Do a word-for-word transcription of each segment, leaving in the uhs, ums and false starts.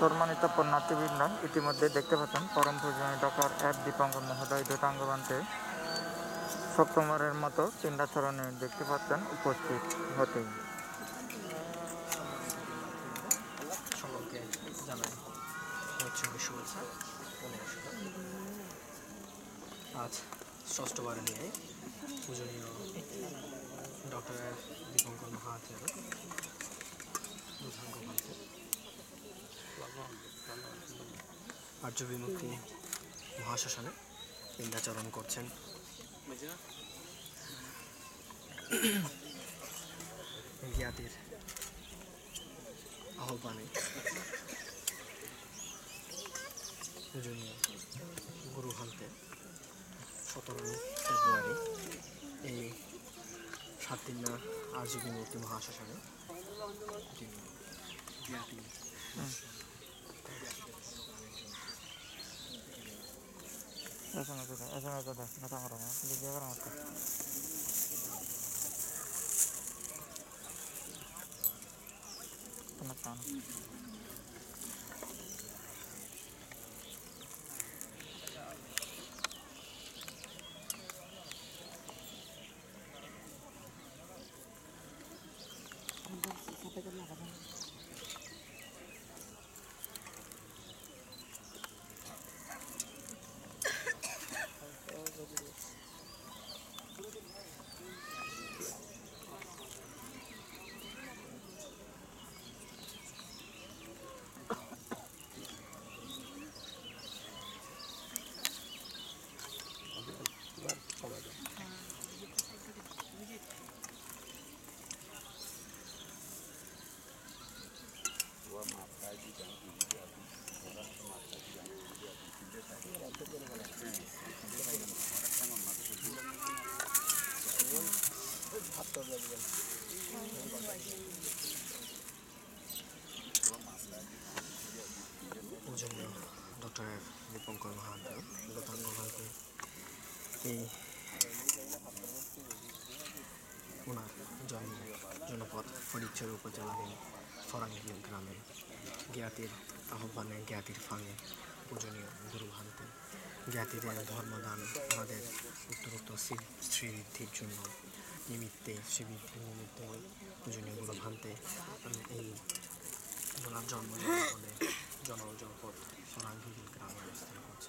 সম্মানিত পুণ্যার্থীবৃন্দ, ইতিমধ্যে দেখতে পাচ্ছেন পরম পূজনীয় ডক্টর এফ দীপঙ্কর মহোদয় দুটাঙ্গবান্তে সপ্তমবারের মতো পিণ্ডাচরণে দেখতে পাচ্ছেন উপস্থিত হতেই। সকলকে জানাই উৎসবের শুভেচ্ছা। আজ ষষ্ঠবার নিয়ে পূজনীয় ডক্টর এফ দীপঙ্কর মহাচার্য আর্য বিমুক্তি মহাশ্মশানে পিণ্ডাচরণ করছেন। জ্ঞাতির আহ্বানে পূজনীয় গুরুহান্তে সতেরোই ফেব্রুয়ারি এই সাতদিনা আর্য বিমুক্তি মহাশ্মশানে জ্ঞাতি পূজনীয় ডক্টর এফ দীপঙ্কর মহাচার্য দুটাঙ্গবান্তে এই ওনার জন্ম জনপদ ফরিদচর উপজেলাধীন ফরাঙ্গীয় গ্রামে জ্ঞাতির আহ্বানে জ্ঞাতির ফাঁগে পূজনীয় গুরুভান্তে জ্ঞাতিদের ধর্মদান আমাদের উত্তরোত্তর শ্রীবৃদ্ধির জন্য নিমিত্তে শ্রীবৃদ্ধির নিমিত্তে পূজনীয় গুরুভান্তে এই ওনার জন্ম জনপদে জন জনপদ ফরাঙ্গীয় গ্রামে অবস্থান করছে।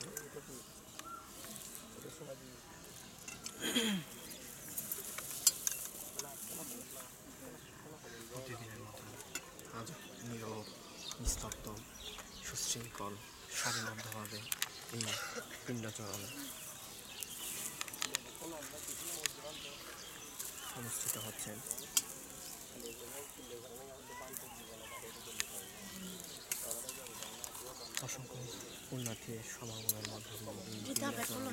প্রতিদিনের মতো আজ নীরব নিস্তব্ধ সুশৃঙ্খল সারিবদ্ধভাবে এই পিণ্ডাচরণ অনুষ্ঠিত হচ্ছে। অসংখ্য পুণ্যার্থীর সমাগমের মধ্যে পিণ্ডাচরণ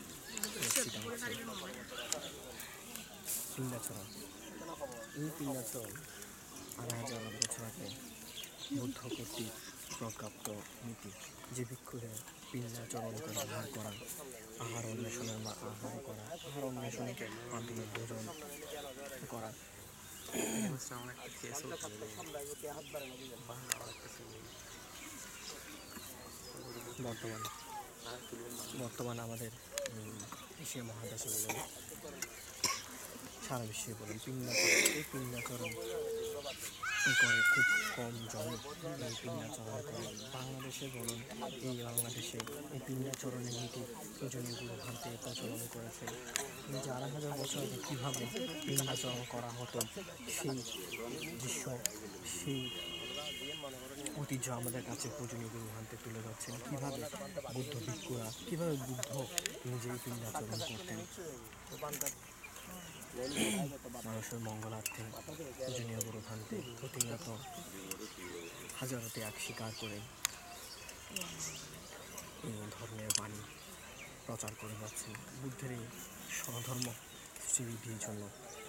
পিণ্ডাচরণ এই পিণ্ডাচরণ আড়াই হাজার বছর আগে বুদ্ধ কর্তৃক প্রজ্ঞাপ্ত নীতি যে ভিক্ষুদের পিণ্ডাচরণ করে আহার করা আহার অন্বেষণের আহার করা আহার অন্বেষণকে মাধ্যমে ভোজন করা বর্তমান বর্তমান আমাদের এশিয়া মহাদেশে বলুন সারা বিশ্বে বলুন পিণ্ডাচরণ এই পিণ্ডাচরণ করে খুব কম জন এই পিণ্ডাচরণ করে। বাংলাদেশে বলুন এই বাংলাদেশে এই পিণ্ডাচরণের নীতি পূজনীয় গুরুভান্তে প্রচলন করেছে। যে আড়াই হাজার বছর আগে কীভাবে পিণ্ডাচরণ করা হতো সেই দৃশ্য সেই ঐতিহ্য আমাদের কাছে পূজনীয় গুরুভান্তে তুলে ধরছেন। কীভাবে বুদ্ধ ভিক্ষুরা কীভাবে বুদ্ধ নিজেই পিণ্ডাচরণ করতেন মানুষের মঙ্গলার্থে পূজনীয় গুরুভান্তে প্রতিনিয়ত হাজারো ত্যাগ স্বীকার করে এই ধর্মের বাণী প্রচার করে যাচ্ছেন। বুদ্ধের এই স্বধর্ম শ্রীবৃদ্ধির জন্য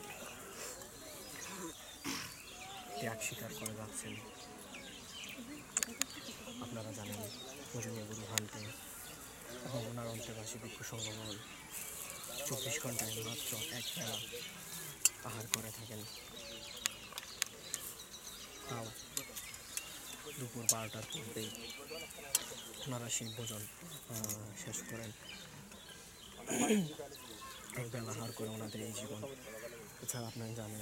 ত্যাগ স্বীকার করে যাচ্ছেন। আপনারা জানেন পূজনীয় গুরুভান্তে এবং ওনার অন্তর্বাসী ভিক্ষু সংগমন চব্বিশ ঘন্টায় মাত্র এক বেলা আহার করে থাকেন। তাও দুপুর বারোটার পূর্বেই ওনারা সেই ভোজন আহ, শেষ করেন। এক বেলা আহার করে ওনাদের এই জীবন। এছাড়া আপনারা জানেন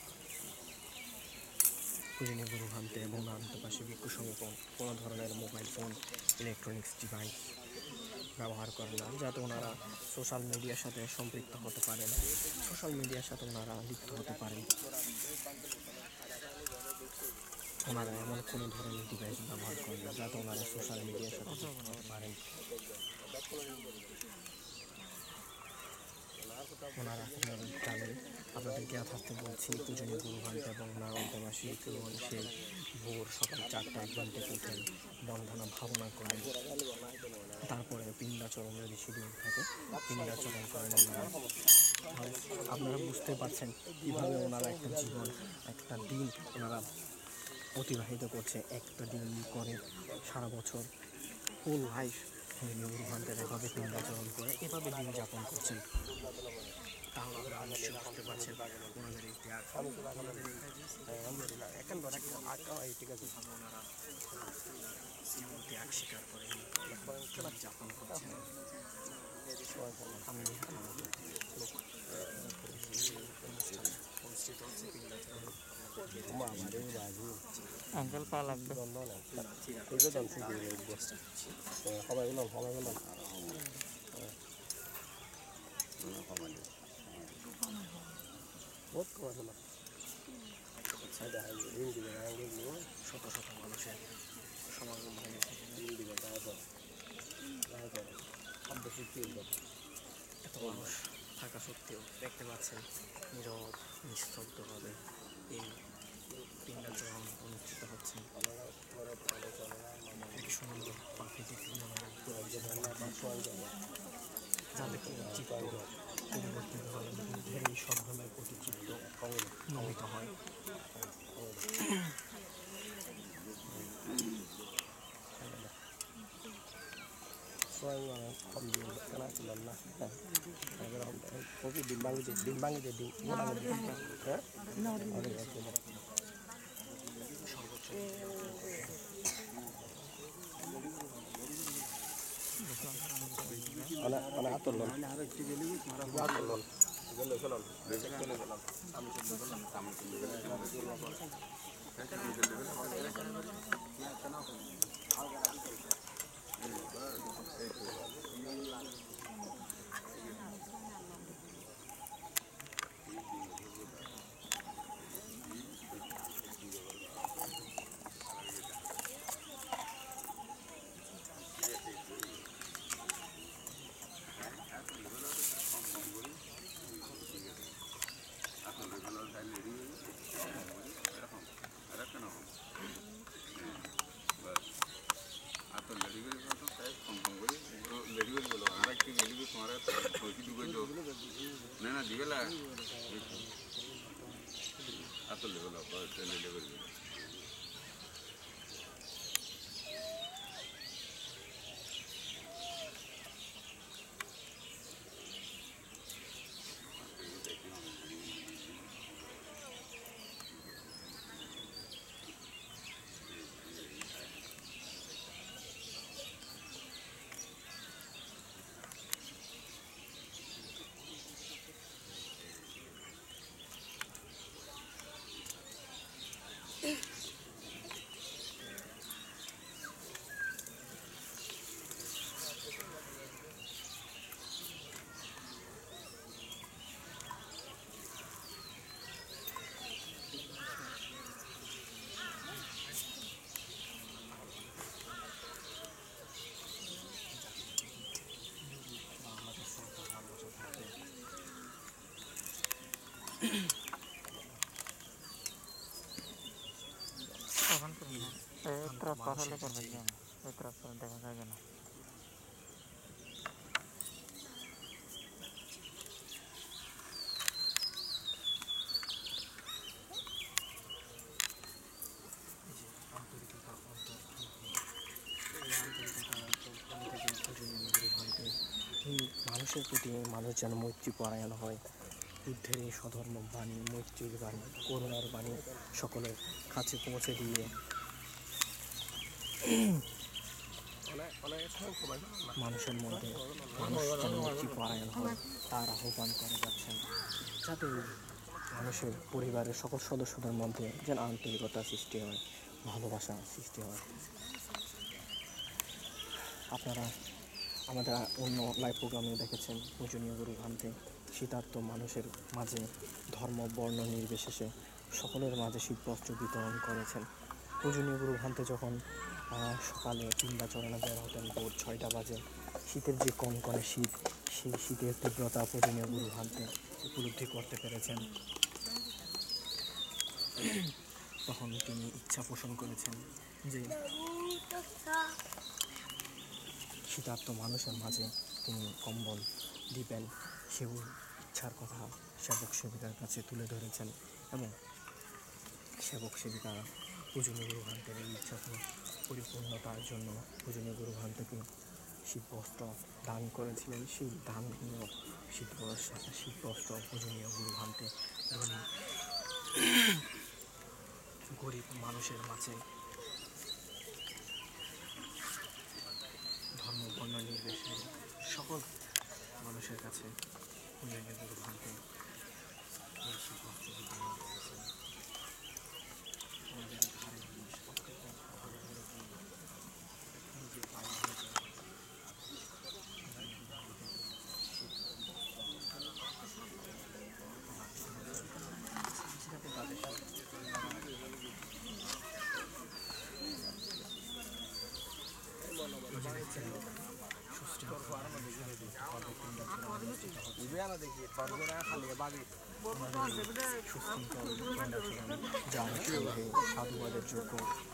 পূজনীয় গুরু ভান্তে এবং আন্তপাশে ভিক্ষু সমর্পণ কোনো ধরনের মোবাইল ফোন ইলেকট্রনিক্স ডিভাইস ব্যবহার করেন না, যাতে ওনারা সোশ্যাল মিডিয়ার সাথে সম্পৃক্ত হতে পারেন, সোশ্যাল মিডিয়ার সাথে ওনারা লিপ্ত হতে পারেন। ওনারা এমন কোনো ধরনের ডিভাইস ব্যবহার করেন না যাতে ওনারা সোশ্যাল মিডিয়ার সাথে যুক্ত হতে পারেন। ওনারা আপনারা জানেন, আপনাদেরকে যথার্থ বলছি, পূজনীয় গুরু ভান্তে এবং নারায়ণবাসী কেবল সেই ভোর সকাল চারটায় ঘুম থেকে উঠেন, বন্ধনা ভাবনা করেন, তারপরে পিণ্ডাচরণ যদি শিডিউল থাকে পিণ্ডাচরণ করেন ওনারা। আপনারা বুঝতে পারছেন কীভাবে ওনারা একটা জীবন, একটা দিন ওনারা অতিবাহিত করছে। একটা দিন করে সারা বছর ফুল লাইফ গুরু ভান্তের এভাবে পিণ্ডাচরণ করে এভাবে দিন যাপন করছেন। তাহলে আপনারা অবশ্যই বুঝতে পারছেন ওনাদের এই ত্যাগ, ওনাদের ওনারা জীবন ত্যাগ স্বীকার করেন, জীবন যাপন করছেন। আমি অনুষ্ঠিত হচ্ছে পিণ্ডাচরণ। আঙ্কেল পা লাগবে। শত শত মানুষের সমাগম হয়েছে। এত মানুষ থাকা সত্ত্বেও দেখতে পাচ্ছেন নীরব নিস্তব্ধভাবে এই পিণ্ডাচরণ অনুষ্ঠিত হচ্ছে। এক সুন্দর প্রাকৃতিক যাদের চিত্ত পরিবর্তিত হয়, বুদ্ধের এই সদ্ভাবের প্রতি চিত্ত নমিত হয়। তখন করবো না, এই ট্রাপ পার হলে করবে, এই ট্রাপ দেখা যায় না। মানুষের প্রতি মানুষ যেন মৈত্রী পরায়ণ হয়, বুদ্ধের এই স্বধর্ম বাণী, মৈত্রীর বাণী, করুণার বাণী সকলের কাছে পৌঁছে দিয়ে মানুষের মধ্যে মানুষ যেন মুক্তিপরায়ণ হয় তার আহ্বান করে যাচ্ছেন, যাতে মানুষের পরিবারের সকল সদস্যদের মধ্যে যেন আন্তরিকতা সৃষ্টি হয়, ভালোবাসা সৃষ্টি হয়। আপনারা আমাদের অন্য লাইভ প্রোগ্রামে দেখেছেন পূজনীয় গুরু ভান্তে শীতার্ত মানুষের মাঝে ধর্ম বর্ণ নির্বিশেষে সকলের মাঝে শীতবস্ত্র বিতরণ করেছেন। পূজনীয় গুরু ভান্তে যখন সকালে পিণ্ডাচরণে বের হতেন ভোর ছয়টা বাজে, শীতের যে কনকনে শীত, সেই শীতের তীব্রতা পূজনীয় গুরু ভান্তে উপলব্ধি করতে পেরেছেন। তখন তিনি ইচ্ছা পোষণ করেছেন যে শীতার্ত মানুষের মাঝে তিনি কম্বল দিবেন, সেও ইচ্ছার কথা সেবক সেবিকার কাছে তুলে ধরেছেন এবং সেবক সেবিকারা পূজনীয় গুরু ভান্তের এই ইচ্ছাকে পরিপূর্ণতার জন্য পূজনীয় গুরু ভান্তেকে শীতবস্ত্র দান করেছিলেন। সেই দানগুলো শীতবস্ত্র শীতবস্ত্র পূজনীয় গুরু ভান্তে ধনী গরিব মানুষের মাঝে ধর্ম বর্ণ নির্বিশেষে সকল মানুষের কাছে পূজনীয় গুরু ভান্তে এই শীতবস্ত্র বিতরণ করেছেন। আমাদের ঘরে নিজের পায়ে হেঁটে সাধুবাদের যোগ্য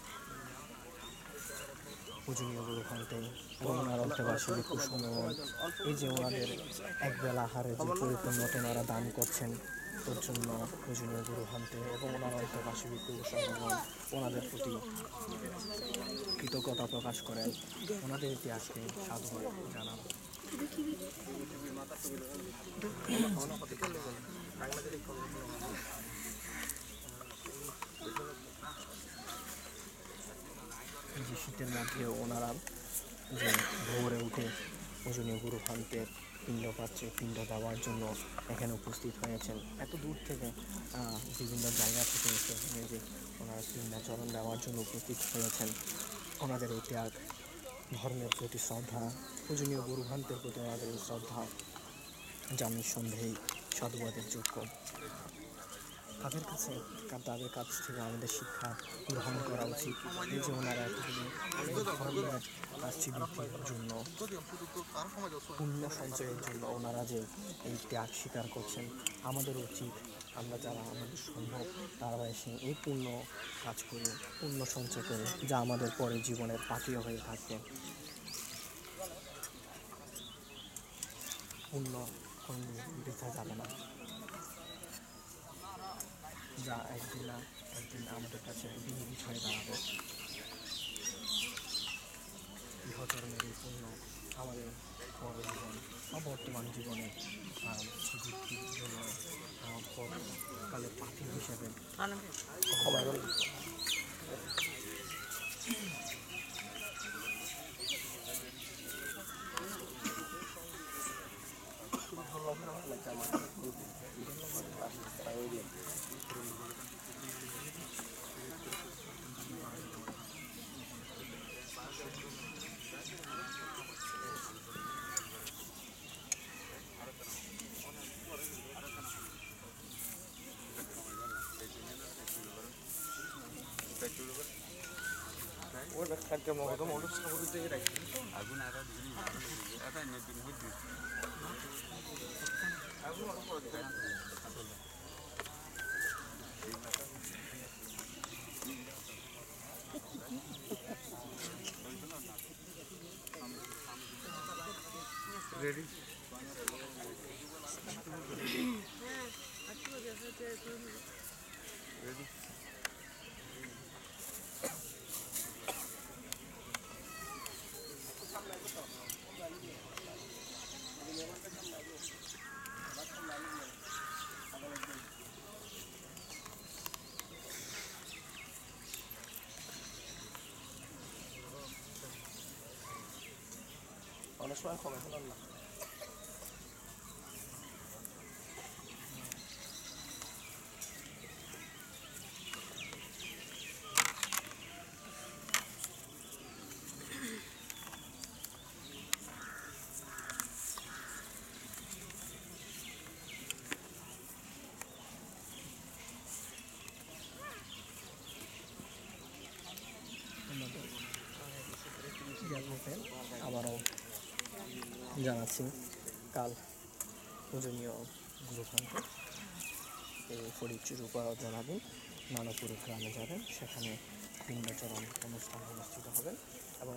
পূজনীয় গুরু ভান্তে এবং ওনার অন্তর্বাসী ভিক্ষু সময় এই যে ওনাদের একবেলা আহারে যে পরিপূর্ণতা ওনারা দান করছেন, তোর জন্য পূজনীয় গুরু ভান্তে এবং ওনার অন্তর্বাসী ভিক্ষু সময় ওনাদের প্রতি কৃতজ্ঞতা প্রকাশ করেন, ওনাদের ইতিহাসকে সাধুবাদ জানান। এই যে শীতের মধ্যেও ওনারা যে ভোরে উঠে পূজনীয় গুরু ভান্তের পিণ্ড পাত্রে পিণ্ড দেওয়ার জন্য এখানে উপস্থিত হয়েছেন, এত দূর থেকে বিভিন্ন জায়গা থেকে এসে যে ওনারা পিণ্ডাচরণ দেওয়ার জন্য উপস্থিত হয়েছেন। ওনাদের এই ত্যাগ, ধর্মের প্রতি শ্রদ্ধা, পূজনীয় গুরু ভান্তের প্রতি ওনাদের এই শ্রদ্ধা যা নিঃসন্দেহেই সাধুবাদের যোগ্য। তাদের কাছে তাদের কাছ থেকে আমাদের শিক্ষা গ্রহণ করা উচিত। এই যে ওনারা এতগুলি ধর্মের কাজটি বৃদ্ধির জন্য, পুণ্য সঞ্চয়ের জন্য ওনারা যে এই ত্যাগ স্বীকার করছেন, আমাদের উচিত আমরা যারা আমাদের সম্ভব তারা এসে এই পুণ্য কাজ করে পুণ্য সঞ্চয় করে যা আমাদের পরে জীবনের পাথেয় হয়ে থাকবে। পুণ্য কোনো বৃথা যাবে না, যা একদিন না একদিন আমাদের কাছে বিনিবিট হয়ে দাঁড়াবে। ইহধর্মের এই পুণ্য আমাদের পর জীবন বা বর্তমান জীবনে বৃদ্ধির জন্য পরকালের পাথেয় হিসেবে রেডি রেডি অনেক সময় কমে ফেলার না। আবারও জানাচ্ছি কাল পূজনীয় গুরুখানকে এই ফরিদচুর উপহার জানাবেন মানবপুর গ্রামে যাবেন, সেখানে পিণ্ডাচরণ অনুষ্ঠান অনুষ্ঠিত হবে এবং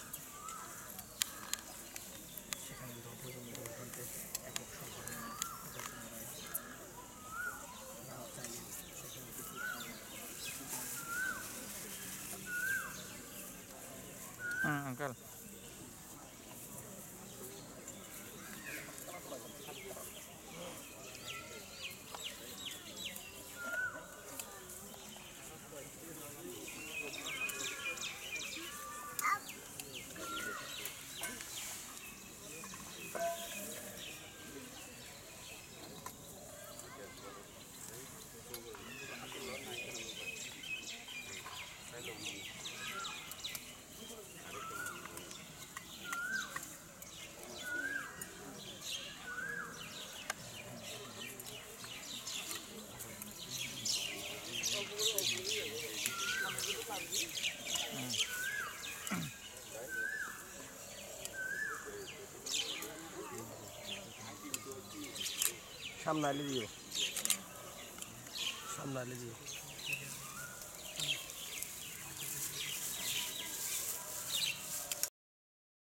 সেখানে পূজনীয় গুরুখানকে একক সভায় হুম আঙ্কেল সামনে আলে দিও, সামনে আলে দিও।